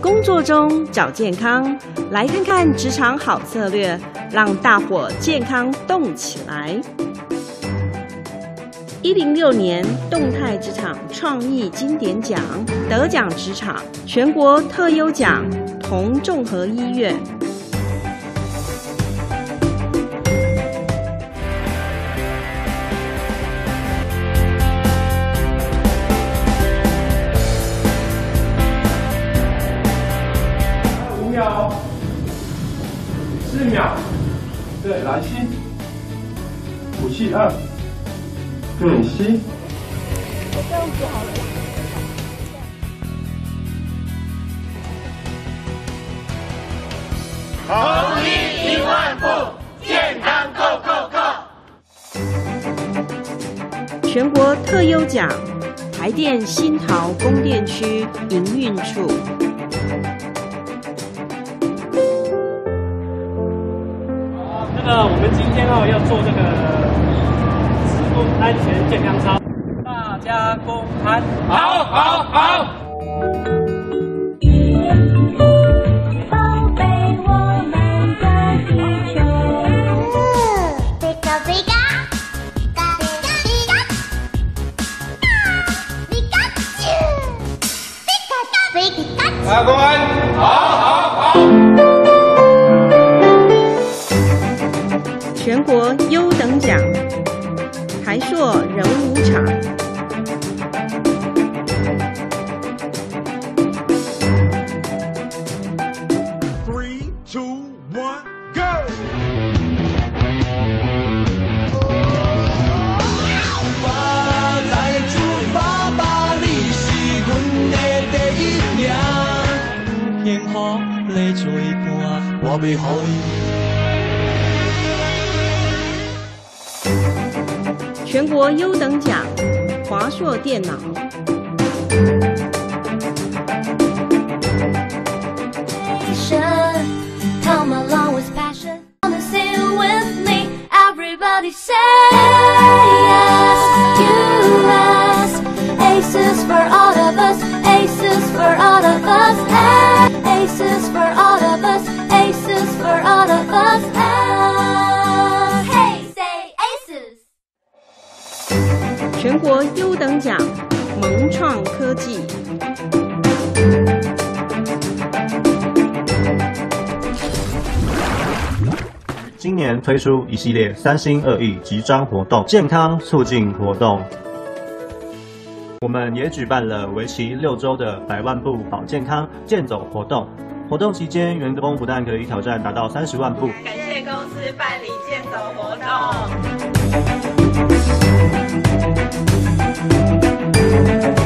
工作中找健康，来看看职场好策略，让大伙健康动起来。106年动态职场创意经典奖得奖职场全国特优奖同综合医院。 5秒，4秒，对，来吸，吐气2，对，吸。 这样子好了。 公益1万步，健康 Go Go Go！ 全国特优奖，台电新桃供电区营运处。 我们今天要做这个职工安全健康操，大家公安，好好好。 宝贝，我们的地球。皮卡皮卡，皮卡皮卡，皮卡丘，皮卡皮卡。 大家公安，好好好。 全国优等奖，台塑人武场。 3、2、1 Go！ 我来自爸爸，你是阮的第一名。幸福来做伴，我要予伊。 全国优等奖，华硕电脑。 Come along with passion. Wanna sing with me? Everybody say yes to us. Aces for all of us. Aces for all of us. Aces for all of us. Aces for all of us. Hey, say aces. 全国优等奖，萌创科技。 今年推出一系列3心2意集章活动，健康促进活动。我们也举办了为期6周的100万步保健康健走活动。活动期間，員工不但可以挑戰達到30萬步。 感謝公司辦理健走活動。